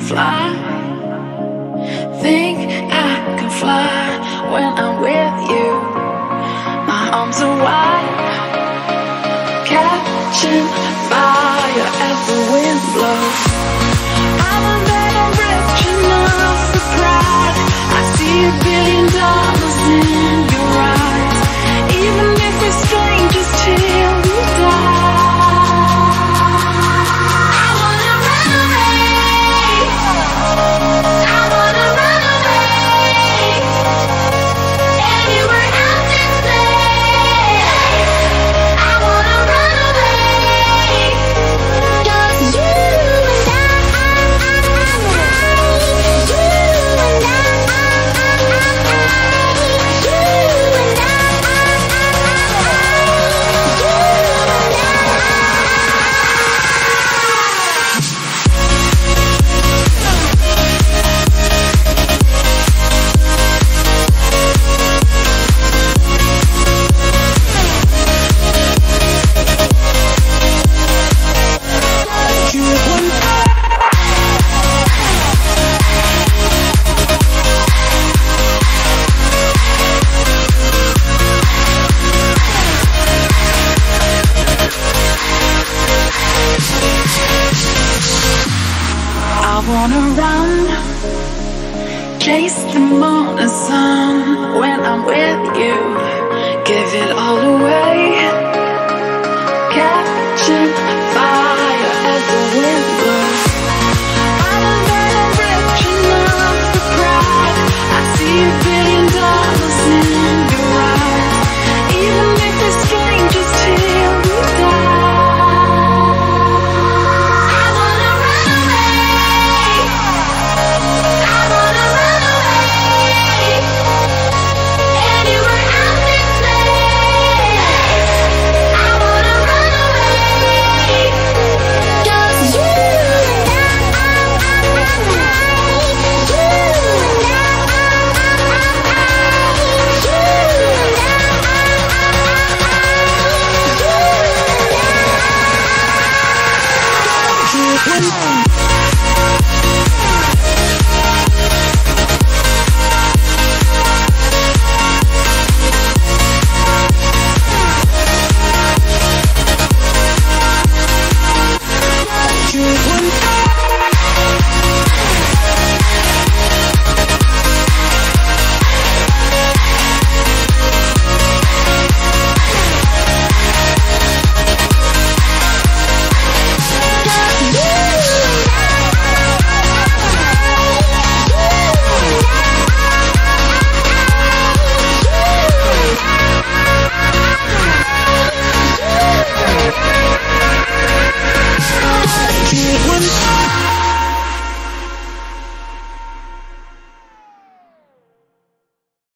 fly. Think I can fly when I'm with you. My arms are wide, catching fire as the wind blows. I'm a man rich enough for pride. I see $1 billion in your eyes. Even if we're strangers till we die. I wanna run, chase the morning sun when I'm with you. Give it all away.